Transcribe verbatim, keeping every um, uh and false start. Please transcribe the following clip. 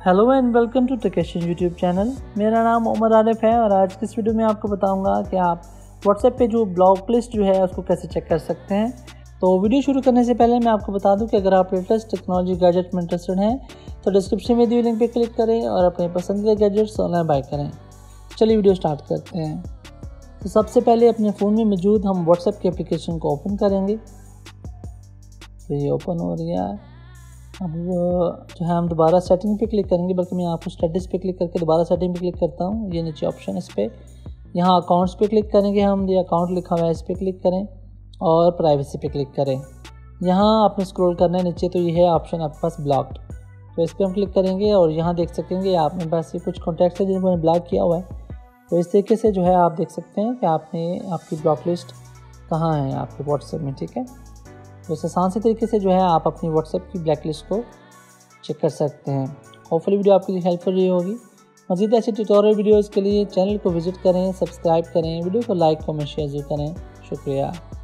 Hello and welcome to टेकेशन YouTube channel. मेरा नाम उमर आरिफ है और आज की इस वीडियो में आपको बताऊंगा कि आप व्हाट्सएप पे जो ब्लॉक लिस्ट जो है उसको कैसे चेक कर सकते हैं। तो वीडियो शुरू करने से पहले मैं आपको बता दूं कि अगर आप लेटेस्ट टेक्नोलॉजी गैजेट में इंटरेस्टेड हैं तो डिस्क्रिप्शन में दी हुई लिंक पर क्लिक करें और अपने पसंदीदा गैजेट्स ऑनलाइन बाय करें। चलिए वीडियो स्टार्ट करते हैं। तो सबसे पहले अपने फ़ोन में मौजूद हम व्हाट्सएप की एप्लीकेशन को ओपन करेंगे। तो ये ओपन हो गया है। अब जो है हम दोबारा सेटिंग पे क्लिक करेंगे, बल्कि मैं आपको स्टेटस पे क्लिक करके दोबारा सेटिंग पे क्लिक करता हूँ। ये नीचे ऑप्शन इस पर, यहाँ अकाउंट्स पे क्लिक करेंगे हम, ये अकाउंट लिखा हुआ है इस पर क्लिक करें और प्राइवेसी पे क्लिक करें। यहाँ आपने स्क्रॉल करना है नीचे, तो ये है ऑप्शन आपके पास ब्लॉक्ड, तो इस पर हम क्लिक करेंगे और यहाँ देख सकेंगे आपने पास ये कुछ कॉन्टैक्ट्स है जिनको मैंने ब्लॉक किया हुआ है। तो इस तरीके से जो है आप देख सकते हैं कि आपने आपकी ब्लॉक लिस्ट कहाँ है आपके व्हाट्सएप में। ठीक है, तो इस आसान से तरीके से जो है आप अपनी व्हाट्सएप की ब्लैक लिस्ट को चेक कर सकते हैं। होपफुली वीडियो आपके लिए हेल्पफुल रही होगी। मज़ीद ऐसे ट्यूटोरियल वीडियोज़ के लिए चैनल को विजिट करें, सब्सक्राइब करें, वीडियो को लाइक कमेंट शेयर करें। शुक्रिया।